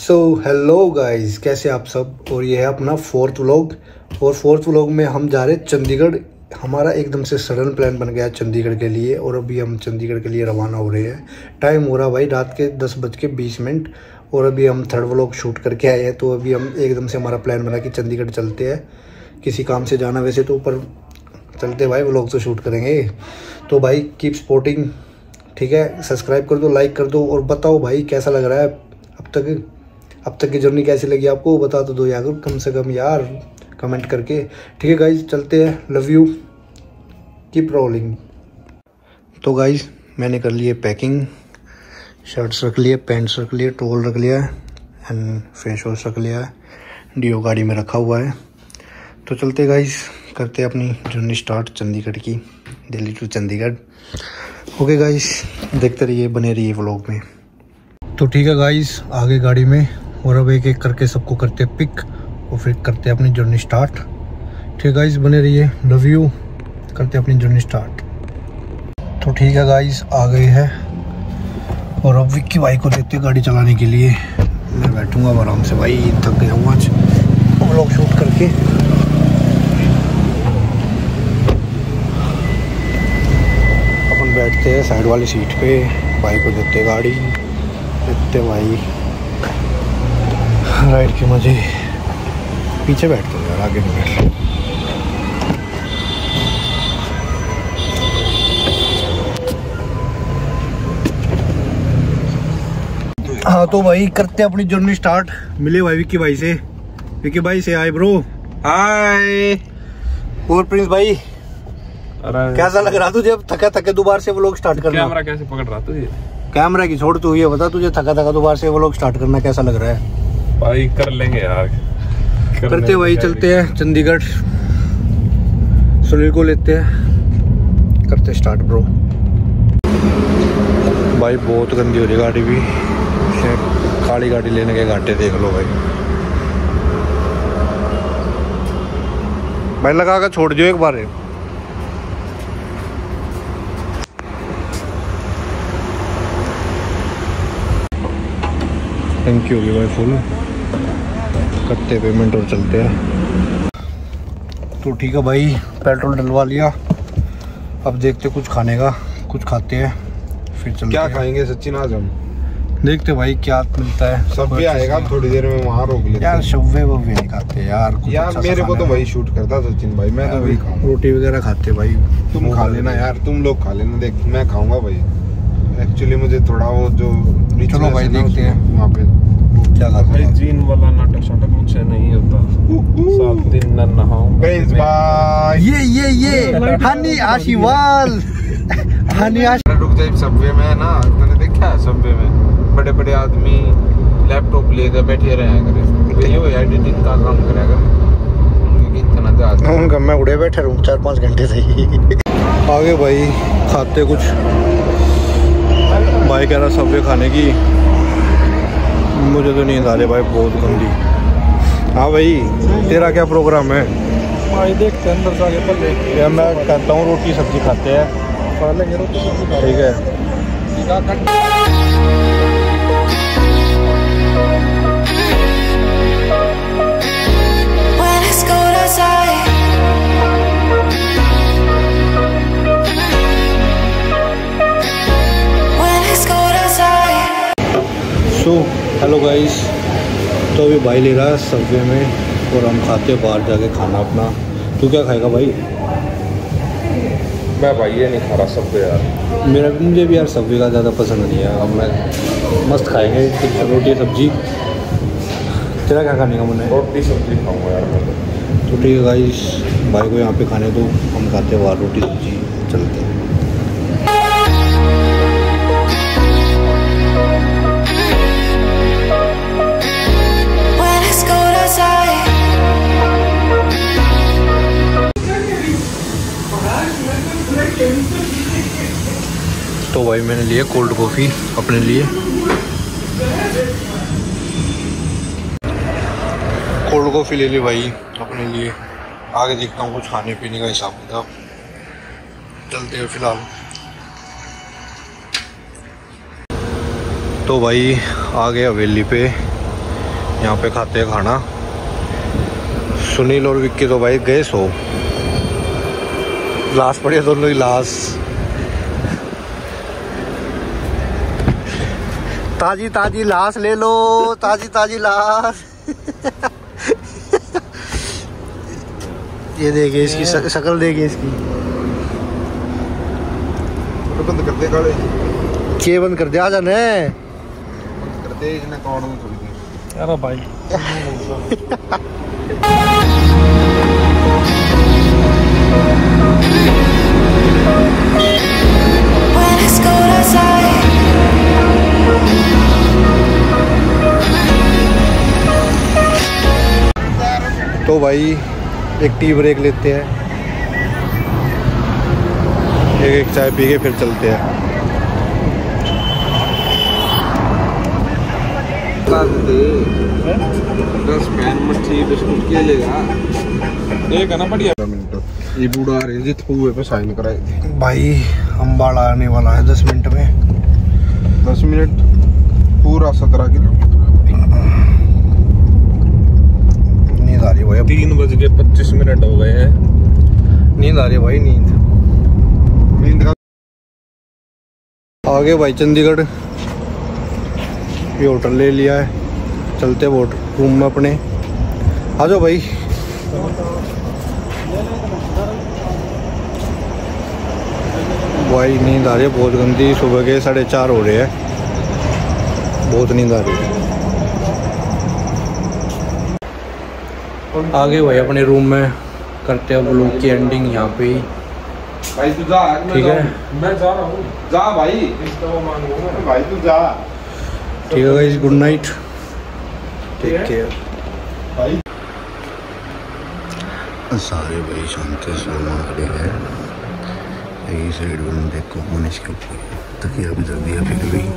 So hello guys, कैसे आप सब। और ये है अपना फोर्थ व्लॉग। और फोर्थ व्लॉग में हम जा रहे हैं चंडीगढ़। हमारा एकदम से सडन प्लान बन गया चंडीगढ़ के लिए और अभी हम चंडीगढ़ के लिए रवाना हो रहे हैं। टाइम हो रहा भाई रात के 10:20 और अभी हम थर्ड व्लॉग शूट करके आए हैं। तो अभी हम एकदम से हमारा प्लान बना कि चंडीगढ़ चलते हैं, किसी काम से जाना वैसे तो, ऊपर चलते भाई व्लॉग तो शूट करेंगे। तो भाई कीप सपोर्टिंग, ठीक है। सब्सक्राइब कर दो, लाइक कर दो और बताओ भाई कैसा लग रहा है अब तक की जर्नी कैसी लगी आपको, बता तो दो यार कम से कम यार कमेंट करके। ठीक है गाइज, चलते हैं। Love you, keep rolling. तो गाइज मैंने कर लिए पैकिंग, शर्ट्स रख लिए, पैंट्स रख लिए, टॉवल रख लिया एंड फेस वॉश रख लिया है। डीओ गाड़ी में रखा हुआ है। तो चलते गाइज, करते हैं अपनी जर्नी स्टार्ट चंडीगढ़ की, Delhi to Chandigarh. Okay guys, देखते रहिए, बने रहिए व्लॉग में। तो ठीक है गाइज, आगे गाड़ी में और अब एक एक करके सबको करते पिक और फिर करते अपनी जर्नी स्टार्ट। ठीक है गाइज, बने रहिए। लव यू, करते अपनी जर्नी स्टार्ट। तो ठीक है गाइज, आ गए हैं और अब विक्की भाई को देते गाड़ी चलाने के लिए। मैं बैठूंगा आराम से भाई, थक गया हूँ आज व्लॉग शूट करके। अपन बैठते हैं साइड वाली सीट पे, भाई को देते गाड़ी, देखते भाई राइड के मजे। पीछे बैठते हैं यार, आगे नहीं बैठ। हाँ तो भाई करते हैं अपनी जर्नी स्टार्ट। मिले भाई विक्की भाई से। विक्की भाई से हाय ब्रो। हाय। और प्रिंस भाई, कैसा लग रहा तुझे अब थका थके दोबारा से व्लॉग स्टार्ट करना? कैमरा कैसे पकड़ रहा तुझे? कैमरा की छोड़, तू ये बता तुझे थका थका दोबारा से व्लॉग स्टार्ट करना कैसा लग रहा है? भाई कर लेंगे यार, करते भाई। चलते हैं चंडीगढ़, सुनील को लेते हैं, करते स्टार्ट ब्रो। भाई बहुत गंदी हो रही गाड़ी भी, काली गाड़ी लेने के घाटे देख लो भाई। भाई लगा कर छोड़ दियो एक बार। थैंक यू भाई, फुल करते पेमेंट और चलते हैं। तो ठीक है भाई, पेट्रोल डलवा लिया। अब देखते कुछ खाने का, कुछ खाते हैं फिर चलते। क्या खाएंगे सचिन आज हम? देखते भाई क्या मिलता है। सब भी आएगा थोड़ी देर में, वहाँ रोक लेते यार। शव्वे वव्वे नहीं खाते यार यार, मेरे को तो वही शूट करता सचिन भाई, मैं तो वही खाऊंगा। रोटी वगैरह खाते भाई। तुम खा लेना यार, तुम लोग खा लेना, देख मैं खाऊंगा भाई। एक्चुअली मुझे थोड़ा वो जो चलो भाई देखते हैं वहाँ पे क्या खाते हैं। हाइजीन वाला नाटक शाटक मुझसे नहीं होता। 7 दिन न नहाऊं। प्रिंस भाई ये हनी आशीवाल हनी रुक जाए। सबवे में ना, मैंने देखा है सबवे में बड़े बड़े आदमी लैपटॉप लेकर बैठे रहे करे, ये एडिटिंग का काम करा कर, इतना ज्यादा मैं उड़े बैठे रहूँ 4-5 घंटे से ही। आगे भाई खाते कुछ, भाई कह रहा सबवे खाने की, मुझे तो नींद आ रही भाई बहुत गंदी। हाँ भाई, तेरा क्या प्रोग्राम है? भाई देखते हैं अंदर जाके पहले। यार मैं कहता हूँ रोटी सब्जी खाते हैं, खा लेंगे रोटी सब्जी। ठीक है। हेलो गाइस, तो अभी भाई ले रहा है सबवे में और हम खाते हैं बाहर जाके खाना अपना। तू क्या खाएगा भाई? मैं भाई ये नहीं खा रहा सबवे यार। मुझे भी यार सबवे का ज़्यादा पसंद नहीं है। अब मैं मस्त खाएंगे रोटी सब्जी। तेरा क्या खाने का मन है? रोटी सब्जी खाऊंगा यार मैं तो ठीक है गाइस, भाई को यहाँ पे खाने दो, हम खाते हैं बाहर रोटी सब्जी, चलते हैं। तो भाई मैंने लिया कोल्ड कॉफ़ी अपने लिए, कोल्ड कॉफ़ी ले ली भाई अपने लिए। आगे देखता हूँ कुछ खाने पीने का हिसाब किताब, चलते हैं फिलहाल। तो भाई आ गए हवेली पे यहाँ पे खाते हैं खाना। सुनील और विक्की तो भाई गए सो, लाश पड़ी है दोनों ही लाश। ताजी ताजी लाश ले लो, ताजी ताजी लाश। ये देखिए इसकी शक्ल, देखिए इसकी। बंद कर दे गाड़ी, के बंद कर दे, आ जाने बंद कर दे, इसने कौन में छोड़ दी। अरे भाई तो भाई एक टी ब्रेक लेते हैं, एक चाय पी के फिर चलते हैं। मच्छी बिस्कुट के लेगा एक है ना बढ़िया। ये बूढ़ा रहे जित हुए पे साइन कराए थे भाई। अम्बाड़ा आने वाला है 10 मिनट में। 10 मिनट पूरा 17 किलोमीटर। नींद आ रही है भाई, 3:25 हो गए हैं। नींद आ रही है भाई, नींद का आगे भाई चंडीगढ़। ये होटल ले लिया है, चलते हैं रूम में अपने। आ जाओ भाई। भाई नींद आ रही है बहुत गंदी, सुबह के 4:30 हो रहे हैं, बहुत नींद आ रही है। आगे भाई अपने रूम में करते हैं व्लॉग की एंडिंग यहाँ पे ही। भाई तू जा, ठीक है, मैं जा रहा हूँ। जा भाई, भाई तू जा। ठीक है guys, good night, take care भाई। सारे भाई शांति से खड़े हैं। यही साइड में देखो मनीष के ऊपर तकिया भी दे दिया फिर भी।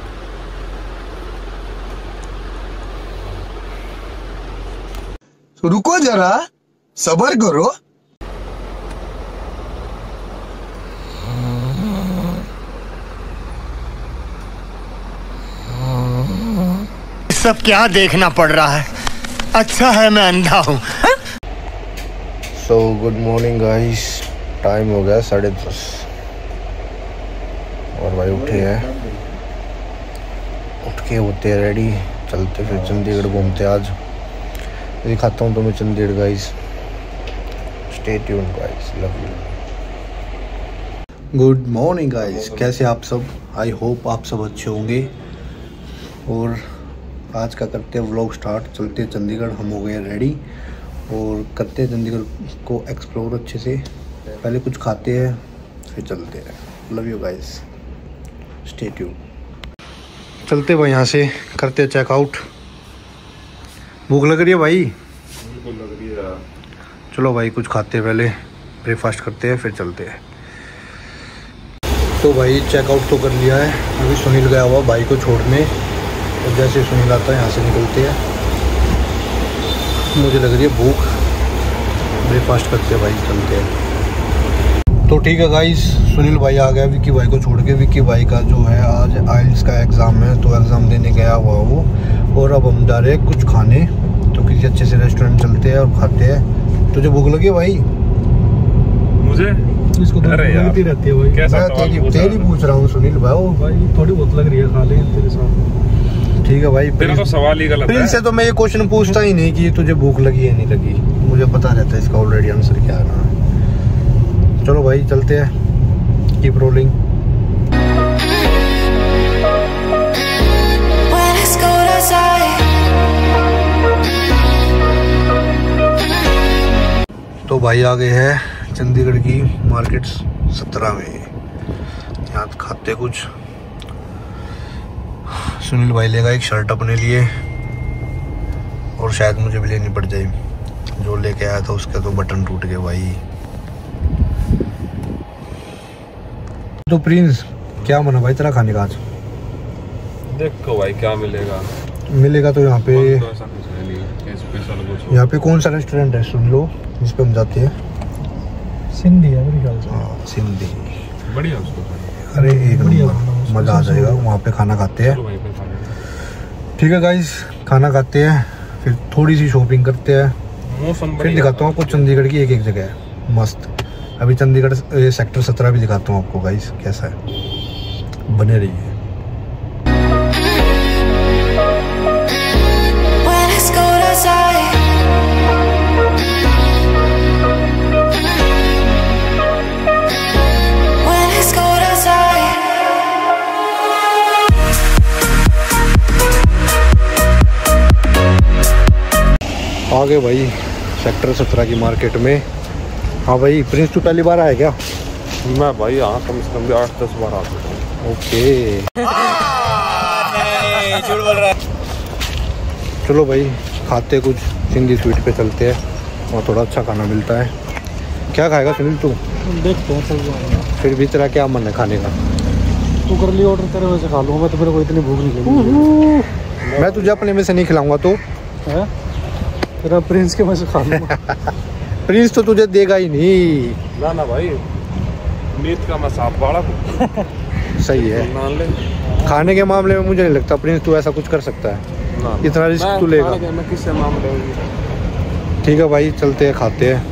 तो रुको जरा, सब्र करो। सब क्या देखना पड़ रहा है, अच्छा है मैं अंधा हूँ। So good morning guys, time हो गया 10:30 और भाई उठे हैं, उठ के होते हैं रेडी, चलते फिर चंडीगढ़ घूमते। आज दिखाता हूँ तुम्हें Chandigarh guys, stay tuned guys, love you. Good morning guys, कैसे आप सब? आई होप आप सब अच्छे होंगे। और आज का करते हैं व्लॉग स्टार्ट। चलते हैं चंडीगढ़, हम हो गए रेडी और करते हैं चंडीगढ़ को एक्सप्लोर अच्छे से। पहले कुछ खाते हैं फिर चलते हैं। Love you guys, stay tuned. चलते भाई यहाँ से, करते हैं चेकआउट। भूख लग रही है भाई? बिल्कुल लग रही है। चलो भाई कुछ खाते हैं, पहले ब्रेकफास्ट करते हैं फिर चलते हैं। तो भाई चेकआउट तो कर लिया है, अभी सुनील गया हुआ भाई को छोड़ने, और जैसे सुनील आता है यहाँ से निकलते हैं। मुझे लग रही है भूख, ब्रेकफास्ट करते हैं भाई, चलते हैं। तो ठीक है गाइस, सुनील भाई आ गया विक्की भाई को छोड़ के। विक्की भाई का जो है आज आइल्स का एग्ज़ाम है, तो एग्ज़ाम देने गया हुआ वो। और अब हम जा रहे हैं कुछ खाने, तो किसी अच्छे से रेस्टोरेंट चलते हैं और खाते हैं। तुझे भूख लगी है भाई? मुझे इसको तो लगती रहती है भाई। मैं तेरी पूछ रहा हूँ सुनील भाई, थोड़ी बहुत लग रही है, खा ले तेरे साथ। ठीक है भाई, तेरा तो सवाल ही गलत है। से तो मैं ये क्वेश्चन पूछता ही नहीं कि तुझे भूख लगी है नहीं लगी, मुझे पता रहता है इसका ऑलरेडी आंसर क्या है। चलो भाई चलते हैं, कीप रोलिंग। तो भाई आ गए हैं चंडीगढ़ की मार्केट्स 17 में, यहाँ खाते कुछ। सुनील भाई लेगा एक शर्ट अपने लिए, और शायद मुझे भी लेनी पड़ जाए, जो लेके आया था उसके तो बटन टूट गए भाई। तो प्रिंस क्या मना भाई तेरा खाने का आज? देखो भाई क्या मिलेगा। मिलेगा तो यहाँ पे, तो ऐसा कुछ है नहीं स्पेशल कुछ। यहाँ पे कौन सा रेस्टोरेंट है सुन लो जिस पे हम जाते हैं? सिंधी है मेरे ख्याल से। हाँ सिंधी, बढ़िया उसको। अरे एक नंबर, मज़ा आ जाएगा वहाँ पे खाना खाते हैं। चलो भाई पे खाने। ठीक है गाइस, खाना खाते हैं, फिर थोड़ी सी शॉपिंग करते हैं, मौसम फिर दिखाता हूँ आपको चंडीगढ़ की एक एक जगह है मस्त। अभी चंडीगढ़ सेक्टर 17 भी दिखाता हूँ आपको गाइस कैसा है, बने रहिए। आ गए भाई सेक्टर 17 की मार्केट में। हाँ भाई प्रिंस तू पहली बार आया क्या? मैं भाई हाँ कम से कम 8-10 बार आ चुका हूँ। ओके झूठ बोल रहा है। चलो भाई खाते कुछ, सिंधी स्वीट पे चलते हैं, वहाँ थोड़ा अच्छा खाना मिलता है। क्या खाएगा सुनील तू? देखते हैं। फिर भी तेरा क्या मन है खाने का? तू कर लिया ऑर्डर, तेरे वजह से खा लूँगा मैं, तो मेरे को इतनी भूख नहीं लगी। मैं तुझे अपने में से नहीं खिलाऊंगा तो है तेरा प्रिंस के में से खा लूँगा। प्रिंस तो तुझे देगा ही नहीं। ना भाई मीट का मैं साफ बाड़ा सही है। मान ले खाने के मामले में मुझे नहीं लगता प्रिंस तू ऐसा कुछ कर सकता है, ना इतना रिस्क तू लेगा। मैं किससे मामले होगी। ठीक है भाई चलते हैं खाते हैं।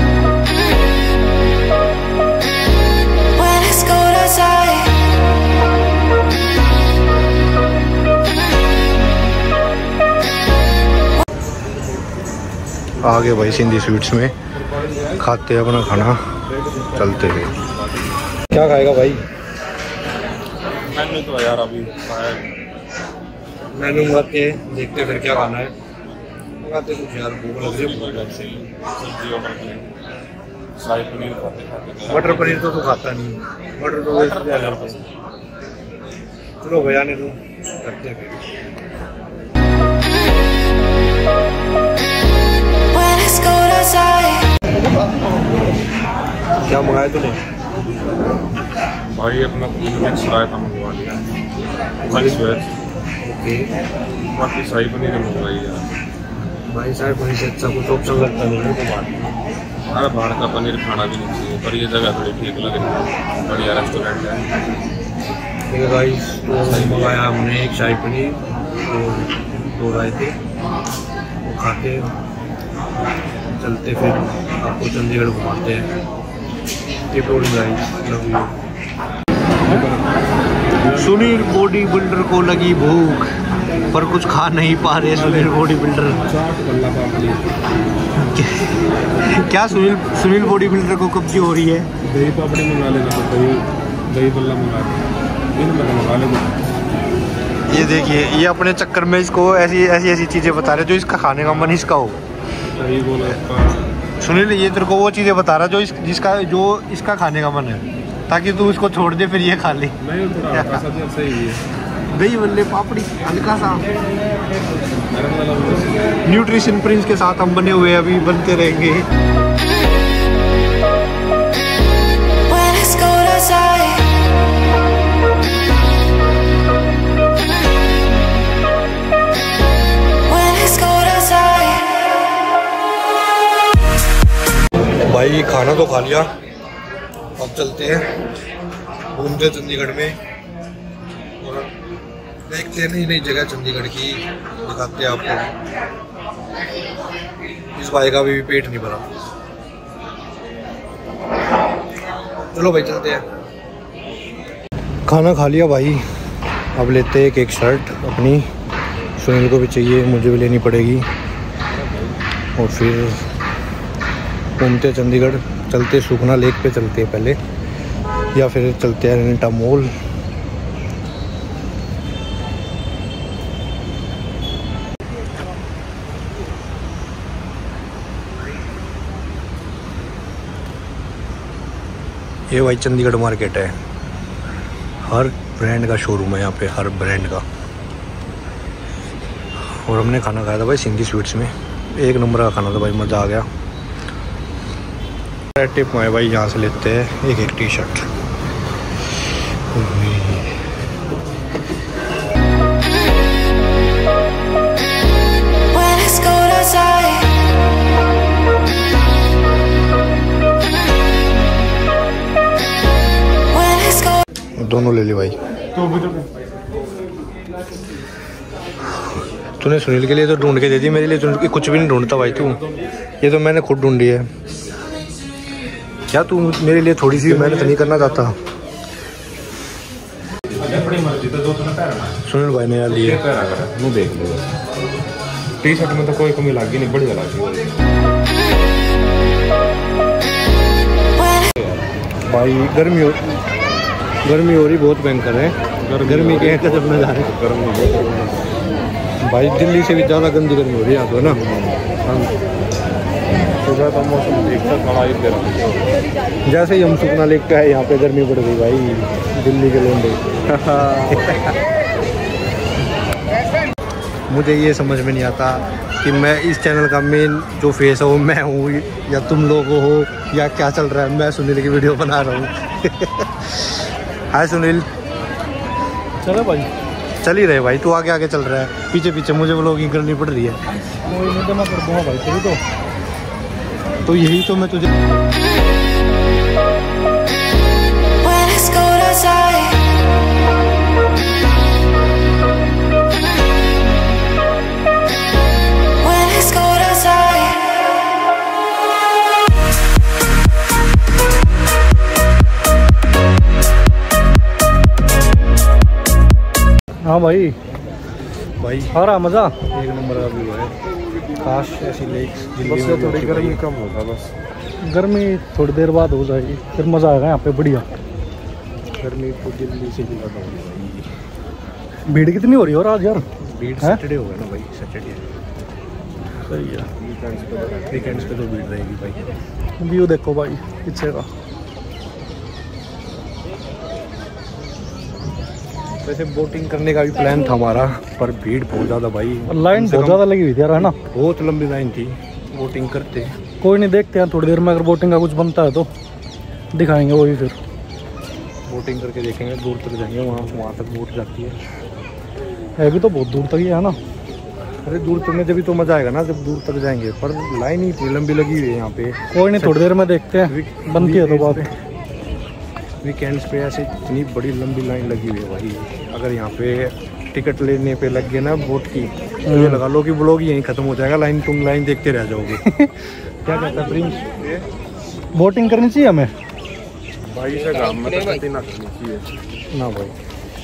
आगे भाई सिंधी स्वीट्स में खाते हैं अपना खाना, चलते हैं। क्या खाएगा भाई? मैंने तो यार अभी मेनू मंगाते हैं, देखते हैं फिर क्या खाना है। मंगाते कुछ यार, भूख लग रही है। सब्जी ऑर्डर करें, शाही पनीर खाते मटर पनीर तो तू खाता नहीं, मटर तो वैसे भी अलग है। चलो भैया ने तो करते हैं फिर। क्या मंगाया तूने? भाई अपना मिक्स रायता मंगवा लिया, मिक्स वेज। ओके बाकी शाही पनीर मंगवाई यार। भाई साहब पनीर से अच्छा कुछ ऑप्शन लगता नहीं है तो बात। अरे बाहर का पनीर खाना भी नहीं चाहिए, पर ये जगह थोड़ी ठीक लग रही है, बढ़िया रेस्टोरेंट है। ठीक है गाइस, तो मंगाया हमने एक शाही पनीर और 2 रायते, वो खाते चलते फिर आपको चंडीगढ़ घुमाते हैं। सुनील बॉडी बिल्डर को लगी भूख पर कुछ खा नहीं पा रहे सुनील बॉडी बिल्डर। क्या सुनील बॉडी बिल्डर को कब्जी हो रही है? दही पापड़ी मंगा लेगा, दही बल्ला मंगा लेगा। ये देखिए ये अपने चक्कर में इसको ऐसी चीज़ें बता रहे जो इसका खाने का मन इसका हो। सही बोला सुनील, ये तेरे को वो चीज़ें बता रहा जो इसका खाने का मन है, ताकि तू इसको छोड़ दे फिर ये खा ले। नहीं थोड़ा हल्का सा तो सही है। दही बल्ले पापड़ी हल्का सा। न्यूट्रिशन प्रिंस के साथ हम बने हुए हैं, अभी बनते रहेंगे। भाई खाना तो खा लिया, अब चलते हैं घूमते चंडीगढ़ में और देखते हैं नई नई जगह चंडीगढ़ की, दिखाते हैं आपको। इस भाई का भी पेट नहीं भरा। चलो भाई चलते हैं। खाना खा लिया भाई, अब लेते हैं एक शर्ट अपनी, सुनील को भी चाहिए, मुझे भी लेनी पड़ेगी, और फिर घूमते चंडीगढ़। चलते सुखना लेक पे चलते हैं पहले, या फिर चलते हैं रेंटा मॉल। ये भाई चंडीगढ़ मार्केट है, हर ब्रांड का शोरूम है यहाँ पे, हर ब्रांड का। और हमने खाना खाया था भाई सिंधी स्वीट्स में, 1 नंबर का खाना था भाई, मज़ा आ गया। टिप में भाई यहाँ से लेते हैं एक टी शर्ट। दोनों ले ली भाई। तूने सुनील के लिए तो ढूंढ के दे दी, मेरे लिए तो कुछ भी नहीं ढूंढता भाई तू। ये तो मैंने खुद ढूंढी है। क्या तू मेरे लिए थोड़ी सी मेहनत नहीं करना चाहता? सुनील भाई ने यार लिए देख लो, टी शर्ट में तो कोई कमी लगी नहीं, बढ़िया लगी भाई। गर्मी हो रही बहुत भयंकर है। गर्मी के कदम में जा रहे हैं। गर्मी भाई दिल्ली से भी ज़्यादा गंदी गर्मी हो रही है यहाँ तो ना। सुबह तो मौसम ठीक था, थोड़ा दे रहा। जैसे ही हम सुखना लेक पे है यहाँ पे गर्मी बढ़ गई भाई, दिल्ली के लोंडे। मुझे ये समझ में नहीं आता कि मैं इस चैनल का मेन जो फेस है वो मैं हूँ या तुम लोग हो, या क्या चल रहा है। मैं सुनील की वीडियो बना रहा हूँ। हाय सुनील। चलो भाई, चल ही रहे भाई, तू आगे आगे चल रहा है, पीछे पीछे मुझे व्लॉगिंग करनी पड़ रही है। कोई नहीं तो मैं कर दूँगा भाई, तेरी तो यही तो मैं तुझे हाँ भाई आ रहा मज़ा। एक नंबर का व्यू है। काश ऐसी लेक्स बस ये थोड़ी गर्मी कम होता, बस गर्मी थोड़ी देर बाद हो जाएगी, फिर मज़ा आएगा यहाँ पे बढ़िया। गर्मी को दिल्ली से भी ज़्यादा हो रही है। भीड़ कितनी हो रही है और आज यार? भीड़ सैटरडे होगा ना भाई, सैटरडे सही है। वीकेंड्स पे तो भीड़ रहेगी भाई। व्यू देखो भाई पीछे का। वैसे बोटिंग करने का भी प्लान था हमारा, पर भीड़ बहुत ज़्यादा भाई। लाइन बहुत ज़्यादा लगी हुई थी यार, है ना? बहुत लंबी लाइन थी। बोटिंग करते कोई नहीं, देखते हैं थोड़ी देर में, अगर बोटिंग का कुछ बनता है तो दिखाएंगे वो भी। फिर बोटिंग करके देखेंगे, दूर तक जाएंगे, वहाँ तक बोट जाती है भी तो बहुत दूर तक ही है ना। अरे दूर तक में जब भी तो मज़ा आएगा ना, जब दूर तक जाएंगे। पर लाइन ही इतनी लंबी लगी हुई है यहाँ पे। कोई नहीं, थोड़ी देर में देखते हैं, बनती है तो बात। वीकेंड्स पे ऐसे इतनी बड़ी लंबी लाइन लगी हुई है भाई। अगर यहाँ पे टिकट लेने पे लग गए ना बोट की, तो ये लगा लो कि ब्लॉग यहीं खत्म हो जाएगा। लाइन तुम लाइन देखते रह जाओगे। क्या कहता है प्रिंस? बोटिंग करनी चाहिए हमें भाई से गाँव में तो कितनी नाचनी चाहिए ना भाई।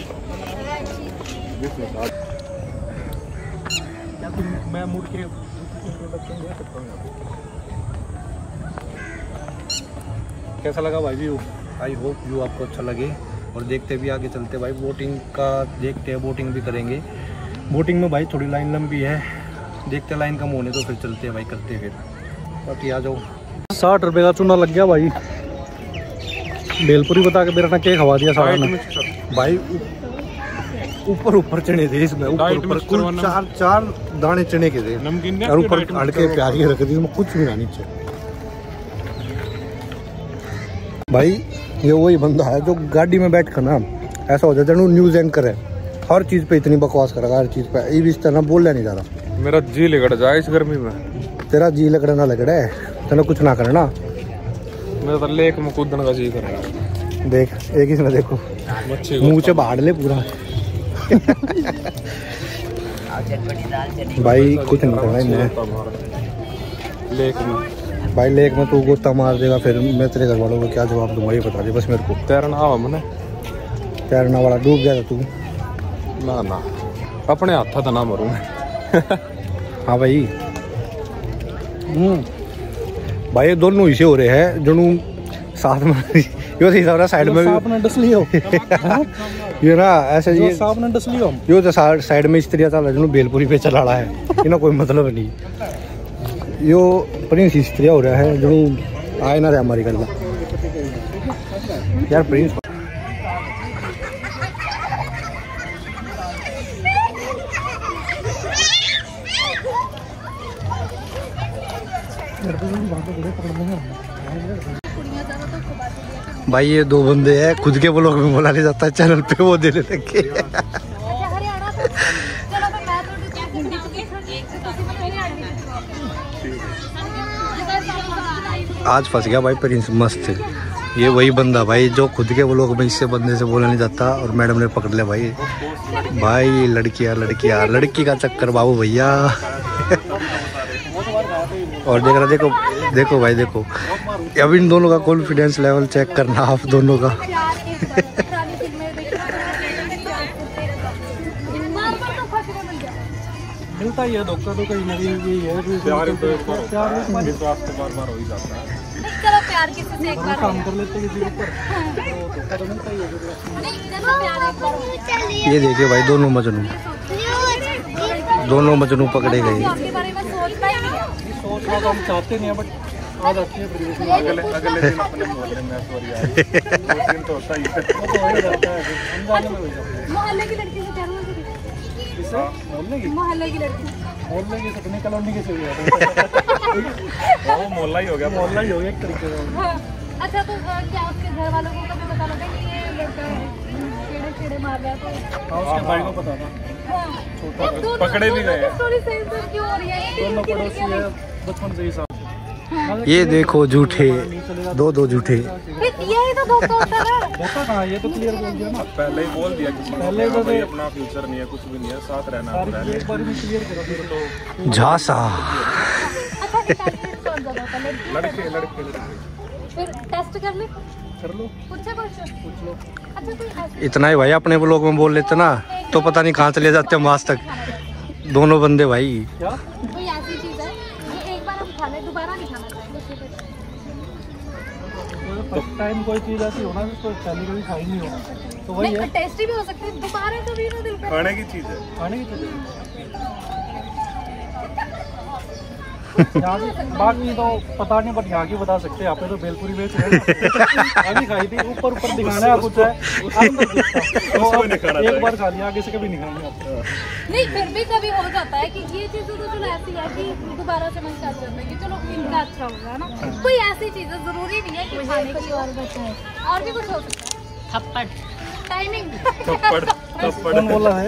मैं मुड़ के कैसा लगा भाई व्यू? आई होप व्यू आपको अच्छा लगे। और देखते भी आगे चलते भाई, बोटिंग का देखते हैं, बोटिंग भी करेंगे। बोटिंग में भाई थोड़ी लाइन लंबी है, देखते लाइन कम होने तो फिर चलते हैं भाई, करते फिर। बाकी आ जाओ। 60 रुपये का चूना लग गया भाई। भेलपुरी बता के मेरा केक खवा दिया सारा ने भाई। ऊपर चने थे इसमें, ऊपर कुल चार दाने चने के थे, और ऊपर हल्के प्याज के रखे थे, इसमें कुछ भी ना नीचे। भाई ये वही बंदा है जो गाड़ी में बैठ कर ना ऐसा हो जाता है न्यूज एंकर है, हर चीज पे इतनी बकवास करेगा, हर चीज पे। ये भी इस तरह बोलना नहीं जा रहा। मेरा जी लगड़ जाए इस गर्मी में। तेरा जी लगड़ा ना लगड़ा है, तेना कुछ ना करना। मेरा तो लेक में कूदने का जी कर रहा है। देख एक ही ना, देखो मुंह से बाढ़ ले पूरा। भाई कुछ नहीं करना इन्हें लेक में। भाई लेक में तू गोता मार देगा, फिर मैं तेरे घर वालों को क्या जवाब दूंगा ये बता दे बस मेरे को। तैरना आवा मैंने। तैरना वाला डूब गया था तू? ना अपने हाथ था ना मरूं। हाँ भाई। भाई ये दोनों इसे हो रहे हैं जो साथ में यो सही सारा साइड में आपने डस लियो। ये ना ऐसे ये सांप ने डस लियो। यो तो साइड में स्त्रियां चल रहा है, बेलपुरी पे चला रहा है, ये ना कोई मतलब नहीं। यो प्रिंस स्त्रियां हो रहा है जो आए ना रहे हमारी गल्ला यार। प्रिंस भाई ये दो बंदे हैं, खुद के ब्लॉग में बोला नहीं जाता है, चैनल पे वो देने लगे। आज फंस गया भाई प्रिंस, मस्त ये वही बंदा भाई जो खुद के व्लॉग में इससे बंदे से बोला नहीं जाता और मैडम ने पकड़ लिया भाई। भाई लड़कियां लड़कियां लड़की का चक्कर बाबू भैया। और देख रहा देखो देखो भाई देखो, अब इन दोनों का कॉन्फिडेंस लेवल चेक करना आप दोनों का। मिलता ही है धोखा तो कहीं नहीं है, प्यार विश्वास तो बार-बार हो ही जाता है। चलो प्यार किसी से एक बार काम कर लेते किसी के ऊपर धोखा तो मिलता ही है। नहीं चलो प्यार एक बार। ये देखिए भाई दोनों मजनू पकड़े गए। आपके बारे में सोचना ही नहीं है। सोचना तो हम चाहते नहीं है बट आ जाती है फिर अगले दिन अपने मोहल्ले में सॉरी यार वो दिन तो होता ही है, वो तो हो ही जाता है, अनजाने में हो जाता है। मोहल्ले की लड़की से प्यार हुआ कभी? किससे? मोहल्ले की मोहल्ले की लड़की। कॉलोनी के चाहिए वो मोहल्ला ही हो गया एक तरीके से। अच्छा तो क्या उसके घर वालों को कभी पता लगा कि ये लड़का कीड़े मार रहा है? तो उसके भाई को पता था, पकड़े भी गए। स्टोरी सेम क्यों हो रही है? दोनों पड़ोसी है बचपन से ही साथ। ये देखो झूठे दो झूठे। यही तो धोखा होता है। धोखा कहाँ, ये तो क्लियर बोल दिया ना, पहले ही बोल दिया किसी पहले तो भाई अपना फ्यूचर नहीं है, कुछ भी नहीं है, साथ रहना है। एक बार भी क्लियर करो फिर तो झांसा। लड़के फिर टेस्ट कर ले, कर लो, पूछ लो। अच्छा कोई इतना ही भाई अपने ब्लॉग में बोल लेते ना तो पता नहीं कहाँ चले जाते हम आज तक दोनों बंदे भाई। क्या कोई ऐसी चीज है जो एक बार हम खा ले दोबारा नहीं खाना चाहिए? फर्स्ट टाइम कोई चीज ऐसी होना जिसको पहले कभी खाई नहीं हो तो वही है। टेस्टी भी हो सकती है, दोबारा कभी ना दिल पे खाने की चीज है। बाकी तो पता नहीं बट यहाँ की बता सकते हैं, यहाँ पे तो भेलपुरी बेच रहे हैं। खाई थी ऊपर दिखाना है कुछ है तो एक बार खा लिया आगे से कभी नहीं खाएंगे। नहीं फिर भी कभी हो जाता है कि ये चीजें तो चलो ऐसी है कि दोबारा से मन स्टार्ट करने की, चलो इनका अच्छा होगा ना। कोई ऐसी चीजें जरूरी नहीं है कि खाने की और भी कुछ हो सकता है। थप्पड़ टाइमिंग कौन बोला है?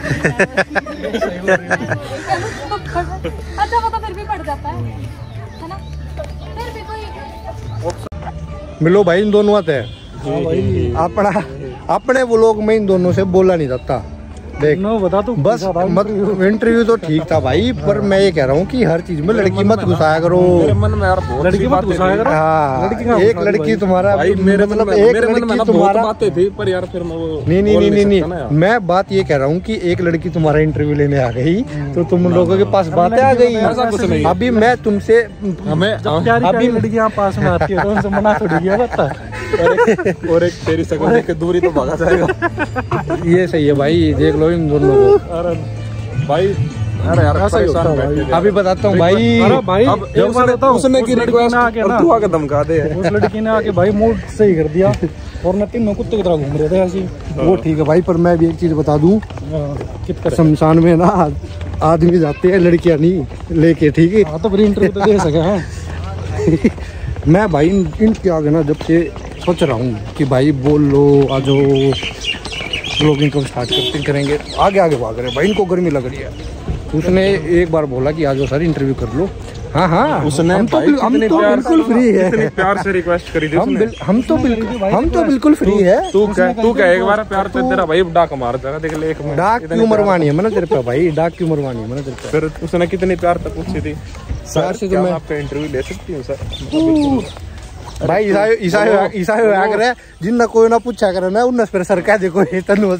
अच्छा वो तो फिर भी पड़ जाता है ना? फिर भी कोई मिलो भाई इन दोनों आते हैं अपने व्लॉग में इन दोनों से बोला नहीं जाता। देख बता तू बस मत इंटरव्यू तो ठीक था भाई, पर मैं ये कह रहा हूँ कि हर चीज में लड़की मत घुसाया करो। मन में यार लड़की मत घुसाया करो। हाँ एक लड़की तुम्हारा मेरे मतलब एक लड़की तुम्हारा बातें थी पर यार फिर नहीं मैं बात ये कह रहा हूँ कि एक लड़की तुम्हारा इंटरव्यू लेने आ गई तो तुम लोगों के पास बातें आ गई। अभी मैं तुमसे अभी लड़कियाँ पास में आती है तो उनसे मना थोड़ी किया जाता है और एक तेरी सकल की दूरी तो भागा जाएगा। ये सही है भाई, देख लो इन दोनों को। अरे भाई अरे यार ऐसा ही होता है। अभी बताता हूँ भाई, अब एक बार उसने की रिक्वेस्ट आके ना तू आके धमका दे। उस लड़की ने आके भाई मूड सही कर दिया और न तीनों कुत्ते की तरह घूम रहे थे ऐसी। वो ठीक है भाई, पर मैं भी एक चीज बता दूं, शमशान में ना आदमी जाते हैं लड़कियां नहीं लेके, ठीक है? तो फिर इंटरव्यू तो दे सके। मैं भाई इनके आगे ना जब से सोच रहा हूँ कि भाई बोल लो आ जाओ ब्लॉगिंग कब स्टार्ट करेंगे, आगे भाग रहे भाई, इनको गर्मी लग रही है। उसने एक बार बोला कि आ जाओ सर इंटरव्यू कर लो। हाँ उसने हम तो बिल्कुल फ्री है, प्यार से रिक्वेस्ट करी थी हम तो बिल्कुल फ्री है। तू क्या एक बार प्यार से तेरा भाई डाक मार देगा, देख ले एक डाक क्यों मरवानी है मैंने तेरे पे भाई, डाक क्यों मरवानी है मैंने तेरे पे। फिर उसने कितनी प्यार तक पूछी थी सर से तो मैं आपका इंटरव्यू ले सकती हूँ सर? भाई ईसा करे जिन्ना कोई ना पूछा करे ना उन्हें फिर सर कह देखो ये तनु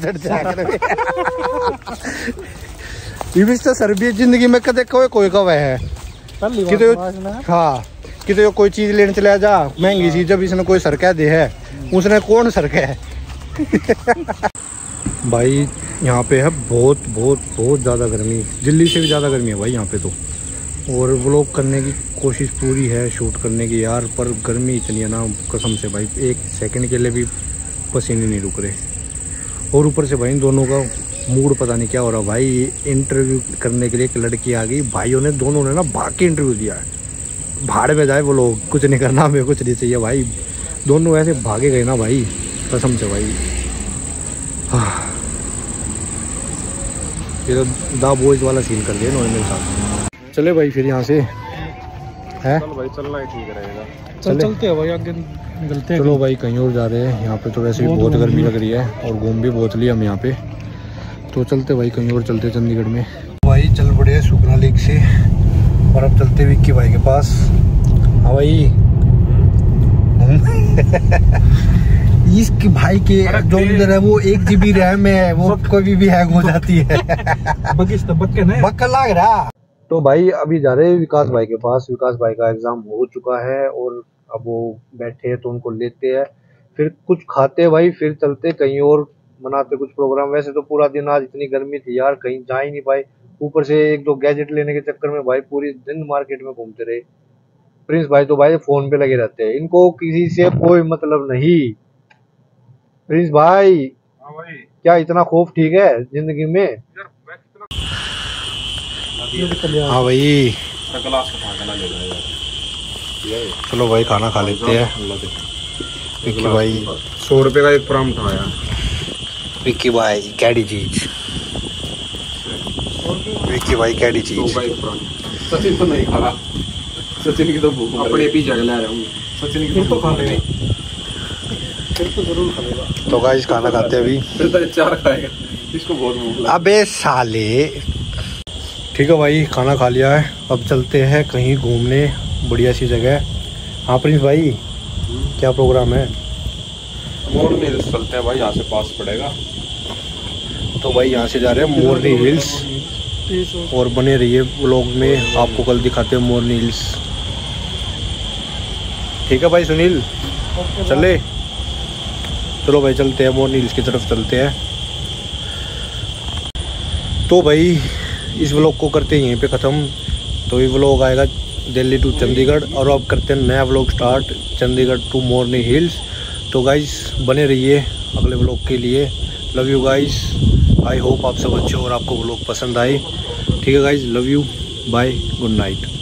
तो सर भी जिंदगी में कदे कोई कवे है किते। हाँ किते कोई चीज लेने चला जा महंगी चीज, जब इसने कोई सर कह दे है उसने कौन सर कह भाई यहाँ पे है बहुत बहुत बहुत ज़्यादा गर्मी, दिल्ली से भी ज़्यादा गर्मी है भाई यहाँ पे तो। और व्लॉग करने की कोशिश पूरी है शूट करने की यार, पर गर्मी इतनी है ना कसम से भाई एक सेकंड के लिए भी पसीने नहीं रुक रहे। और ऊपर से भाई दोनों का मूड पता नहीं क्या हो रहा भाई। इंटरव्यू करने के लिए एक लड़की आ गई, भाइयों ने दोनों ने ना भाग के इंटरव्यू दिया है। भाड़ में जाए वो लोग, कुछ नहीं करना हमें, कुछ नहीं चाहिए भाई। दोनों ऐसे भागे गए ना भाई कसम से भाई। ये तो दा बॉयज वाला सीन कर दिया इन्होंने मेरे साथ। चले भाई फिर यहाँ से है? चल भाई चलना ही ठीक रहेगा। चलते हैं भाई आगे निकलते हैं। चलो भाई कहीं और जा रहे हैं, यहाँ पे तो वैसे भी बहुत गर्मी लग रही है और घूम भी बहुत लिया हम यहाँ पे, तो चलते भाई कहीं और चलते चंडीगढ़ में। भाई चल पड़े सुखना लेक से और अब चलते विक्की भाई के पास। हाँ भाई इसके भाई के जो इधर है वो 1 GB रैम है, वो कभी भी हैंग हो जाती है। बक्का लग रहा। तो भाई अभी जा रहे हैं विकास भाई के पास। विकास भाई का एग्जाम हो चुका है और अब वो बैठे हैं तो उनको लेते हैं, फिर कुछ खाते भाई, फिर चलते कहीं और मनाते कुछ प्रोग्राम। वैसे तो पूरा दिन आज इतनी गर्मी थी यार, कहीं जा ही नहीं पाए, ऊपर से 1-2 गैजेट लेने के चक्कर में भाई पूरी दिन मार्केट में घूमते रहे। प्रिंस भाई तो भाई फोन पे लगे रहते हैं, इनको किसी से कोई मतलब नहीं। प्रिंस भाई हाँ भाई क्या इतना खौफ ठीक है जिंदगी में? हाँ भाई चलो भाई खाना खा लेते हैं। विक्की भाई 100 रुपए का एक परांठा आया। विक्की भाई कैडी चीज, विक्की भाई कैडी चीज। सचिन तो नहीं खा रहा, सचिन की तो भूख अपने पिज्जा ले रहा हूँ। सचिन की तो खा लेगा, फिर तो जरूर खाएगा। तो गाइस खाना खाते हैं अभी, फिर तो 4 खाएगा, इसको बहुत भूख लगी। अबे साले। ठीक है भाई खाना खा लिया है, अब चलते हैं कहीं घूमने बढ़िया सी जगह। हाँ प्रिंस भाई क्या प्रोग्राम है? मोरनी हिल्स चलते हैं भाई, यहाँ से पास पड़ेगा। तो भाई यहाँ से जा रहे हैं मोरनी हिल्स, और बने रहिए व्लॉग में, आपको कल दिखाते हैं मोरनी हिल्स। ठीक है भाई सुनील चले? चलो भाई चलते हैं मोरनी हिल्स की तरफ चलते हैं। तो भाई इस व्लॉग को करते हैं यहीं पे ख़त्म। तो ये व्लॉग आएगा दिल्ली टू चंडीगढ़, और अब करते हैं नया vlog start Chandigarh to Morni hills. तो गाइस बने रहिए अगले व्लॉग के लिए। Love you guys, I hope आप सब अच्छे और आपको व्लॉग पसंद आए। ठीक है guys, love you, bye, good night.